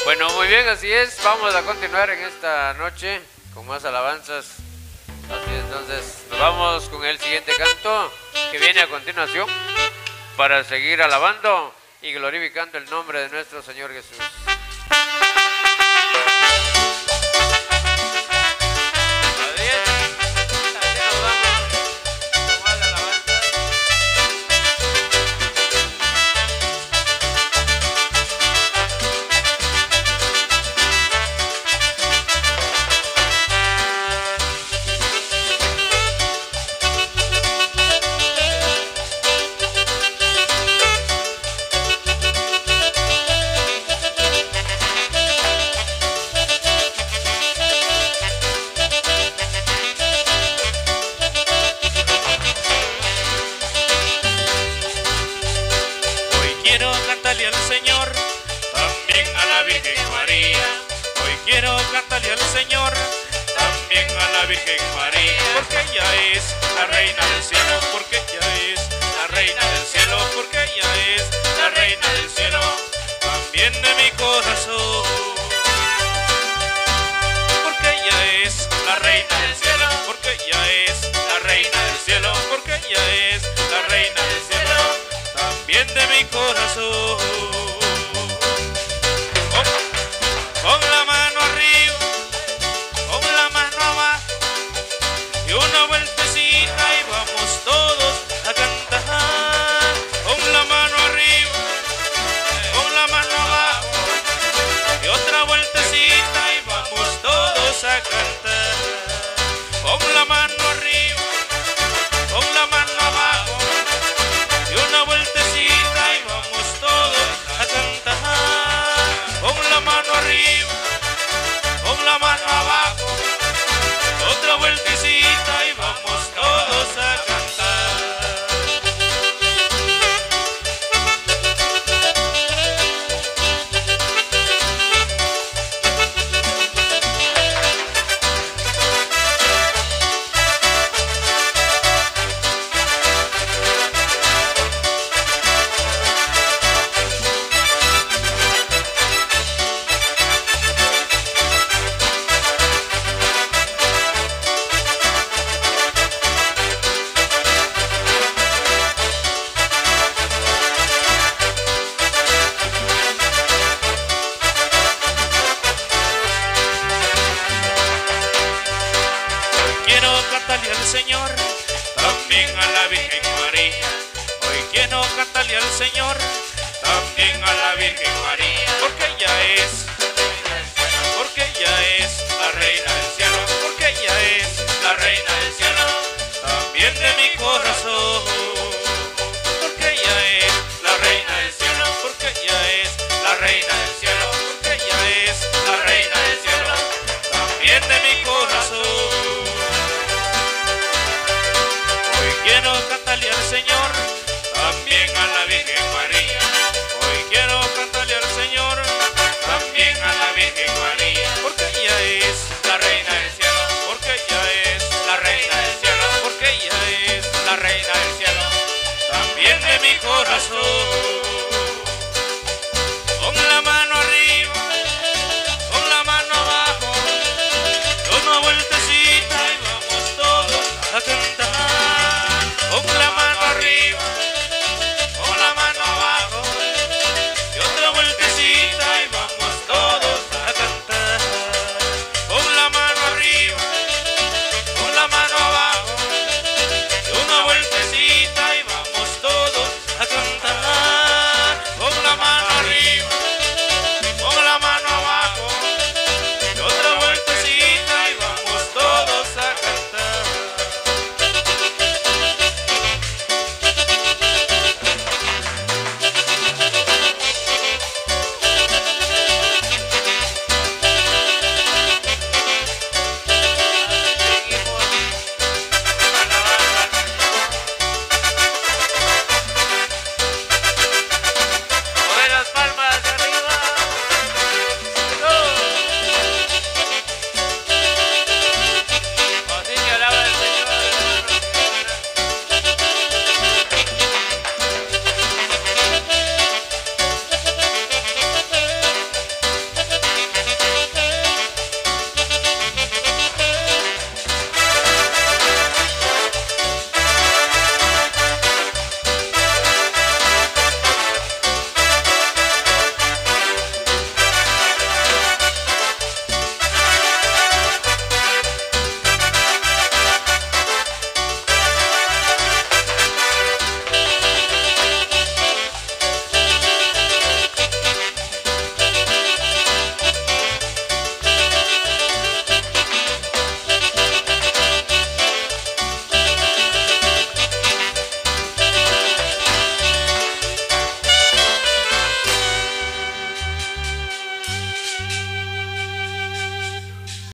Bueno, muy bien, así es. Vamos a continuar en esta noche con más alabanzas. Así es, entonces nos vamos con el siguiente canto que viene a continuación para seguir alabando y glorificando el nombre de nuestro Señor Jesús. Cántale al Señor, también a la Virgen María, porque ella es la reina del cielo, porque ella es la reina del cielo, porque ella es la reina del cielo, también de mi corazón. Porque ella es la reina del cielo, porque ella es la reina del cielo, porque ella es la reina del cielo, también de mi corazón. Con la mano arriba, con la mano abajo, y una vueltecita y vamos todos a cantar. Con la mano arriba, con la mano abajo, y otra vueltecita y vamos todos a cantar. Con la mano arriba, con la mano abajo, y una vueltecita y vamos todos a cantar. Con la mano arriba, con la mano abajo, otra vueltecita y vamos todos a cantar. Señor, también a la Virgen María. Hoy quiero cantarle al Señor, también a la Virgen María, porque ella es la reina del cielo, porque ella es la reina del cielo, también de mi corazón. Porque ella es la reina del cielo, porque ella es la reina del cielo, porque ella es la reina del cielo, también de mi corazón. Quiero cantarle al Señor, también a la Virgen María. Hoy quiero cantarle al Señor, también a la Virgen María, porque ella es la reina del cielo, porque ella es la reina del cielo, porque ella es la reina del cielo, también de mi corazón.